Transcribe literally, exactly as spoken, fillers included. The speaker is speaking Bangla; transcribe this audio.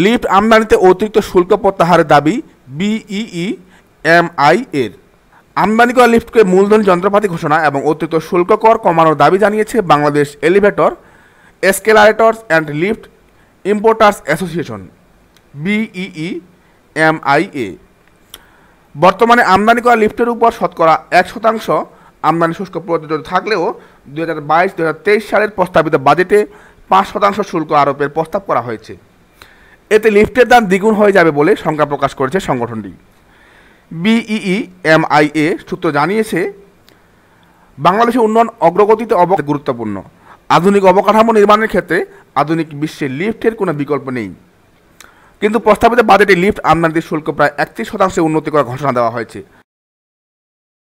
লিফট আমদানিতে অতিরিক্ত শুল্ক প্রত্যাহারের দাবি বিইই এমআই এর। আমদানি করা লিফটকে মূলধনী যন্ত্রপাতি ঘোষণা এবং অতিরিক্ত শুল্ক কর কমানোর দাবি জানিয়েছে Bangladesh elevator, escalators and lift importers association BEE MIA. বর্তমানে আমদানি করা লিফটের উপর শতকরা এক শতাংশ আমদানি শুল্ক প্রযোজ্য থাকলেও দুই হাজার বাইশ দুই হাজার তেইশ সালের প্রস্তাবিত বাজেটে পাঁচ শতাংশ শুল্ক আরোপের প্রস্তাব করা হয়েছে। এতে লিফটের দাম দ্বিগুণ হয়ে যাবে বলে শঙ্কা প্রকাশ করেছে সংগঠনটি। বিইই এমআইএ সূত্র জানিয়েছে, বাংলাদেশের উন্নয়ন অগ্রগতিতে অব গুরুত্বপূর্ণ। আধুনিক অবকাঠামো নির্মাণের ক্ষেত্রে আধুনিক বিশ্বে লিফটের কোনো বিকল্প নেই, কিন্তু প্রস্তাবিত বাজেটে লিফট আমদানিতে শুল্ক প্রায় একত্রিশ শতাংশে উন্নতি করার ঘোষণা দেওয়া হয়েছে।